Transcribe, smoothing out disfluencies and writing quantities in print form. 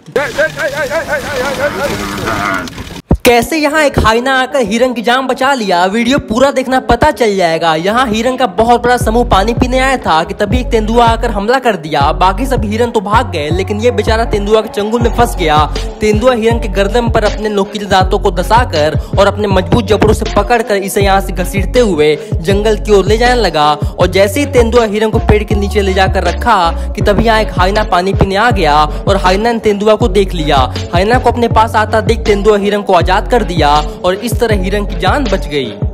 कैसे यहाँ एक हाइना आकर हिरन की जान बचा लिया, वीडियो पूरा देखना पता चल जाएगा। यहाँ हिरन का बहुत बड़ा समूह पानी पीने आया था कि तभी एक तेंदुआ आकर हमला कर दिया। बाकी सब हिरन तो भाग गए, लेकिन ये बेचारा तेंदुआ के चंगुल में फंस गया। तेंदुआ हिरन के गर्दन पर अपने नोकीले दांतों को दसाकर और अपने मजबूत जबड़ों से पकड़कर इसे यहाँ से घसीटते हुए जंगल की ओर ले जाने लगा। और जैसे ही तेंदुआ हिरन को पेड़ के नीचे ले जाकर रखा कि तभी यहाँ एक हाइना पानी पीने आ गया और हाइना ने तेंदुआ को देख लिया। हाइना को अपने पास आता देख तेंदुआ हिरन को आजाद कर दिया और इस तरह हिरन की जान बच गई।